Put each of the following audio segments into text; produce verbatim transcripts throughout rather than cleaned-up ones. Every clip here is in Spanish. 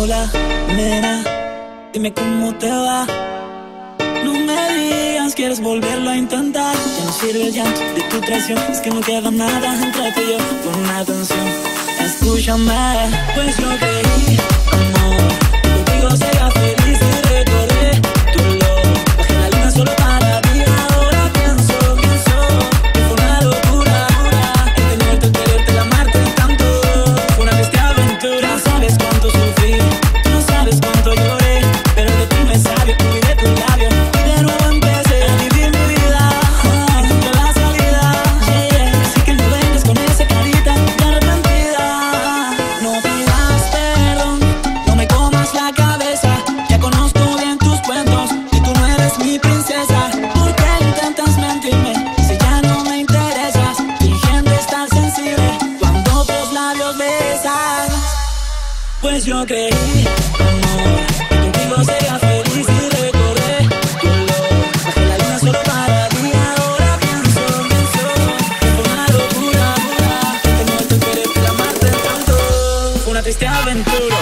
Hola, nena, dime cómo te va. No me digas, quieres volverlo a intentar. Ya no sirve el llanto de tu traición. Es que no queda nada entre tú y yo. Pon atención, escúchame. Pues yo creí, amor, que contigo sería feliz y recordé tu olor. Bajé la luna solo para ti. Ahora pienso, pienso que fue una locura, el tenerte, el quererte, el amarte tanto. Fue una triste aventura. No sabes cuánto sufrí, tú no sabes cuánto lloré, pero de ti me sabio, cuidé tus labios. Pues yo creí, amor, que contigo sería feliz y recordé tu olor. Bajé la luna solo para ti. Ahora pienso, pienso que fue una locura, el tenerte, el quererte, el amarte tanto. Fue una triste aventura.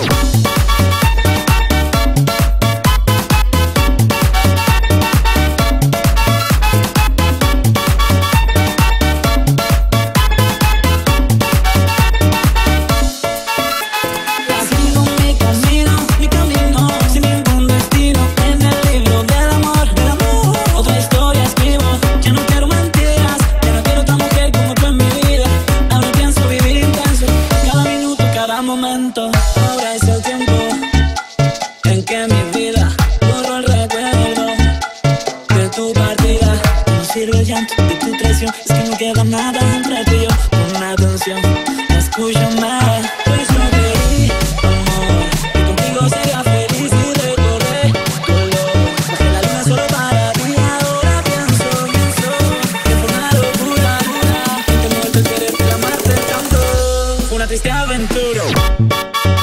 Ahora es el tiempo en que mi vida borró el recuerdo de tu partida. No sirve el llanto de tu traición, es que no queda nada entre tú y yo. Pon atención, escúchame. Pues yo creí, amor, que contigo sería feliz y recordé tu olor. Bajé la luna solo para ti. Ahora pienso, pienso que fue una locura, el tenerte, el quererte, el amarte tanto. Fue una triste aventura.